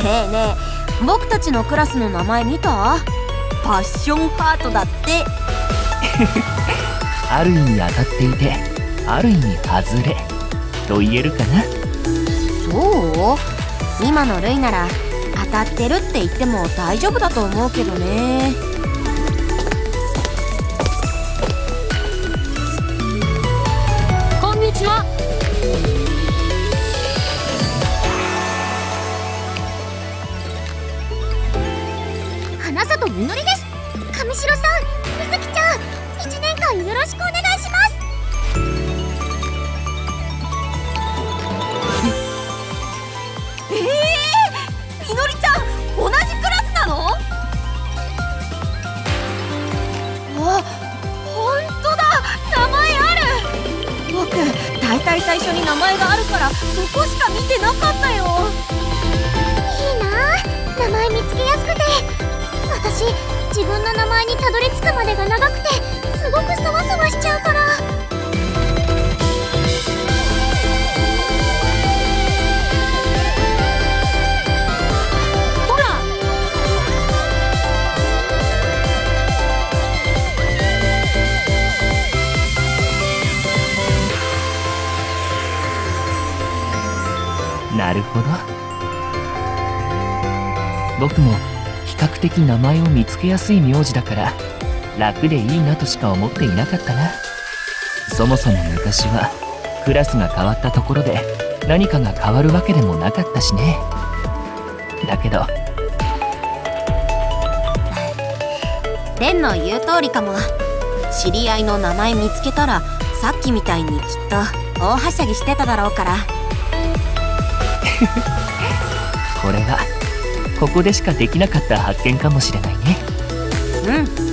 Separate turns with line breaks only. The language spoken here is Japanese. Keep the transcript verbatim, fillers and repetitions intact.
えねえ、僕たちのクラスの名前見た？パッションハートだって。
ある意味当たっていて、ある意味外れと言えるかな。
そう？今のルイなら当たってるって言っても大丈夫だと思うけどね。
こんにちは。
花里みのりです。上白さん、みずきちゃん、いちねんかんよろしくお願いします。
ええー、みのりちゃん同じクラスなの？あ、ほんとだ、名前ある。僕大体最初に名前があるからそこしか見てなかったよ。
いいなあ、名前見つけやすくて。私、自分の名前にたどり着くまでが長くてすごくそわそわしちゃうから。
ほら、
なるほど。僕も比較的名前を見つけやすい名字だから楽でいいなとしか思っていなかったな。そもそも昔はクラスが変わったところで何かが変わるわけでもなかったしね。だけど
レンの言う通りかも。知り合いの名前見つけたらさっきみたいにきっと大はしゃぎしてただろうから。
これはここでしかできなかった発見かもしれないね。
うん。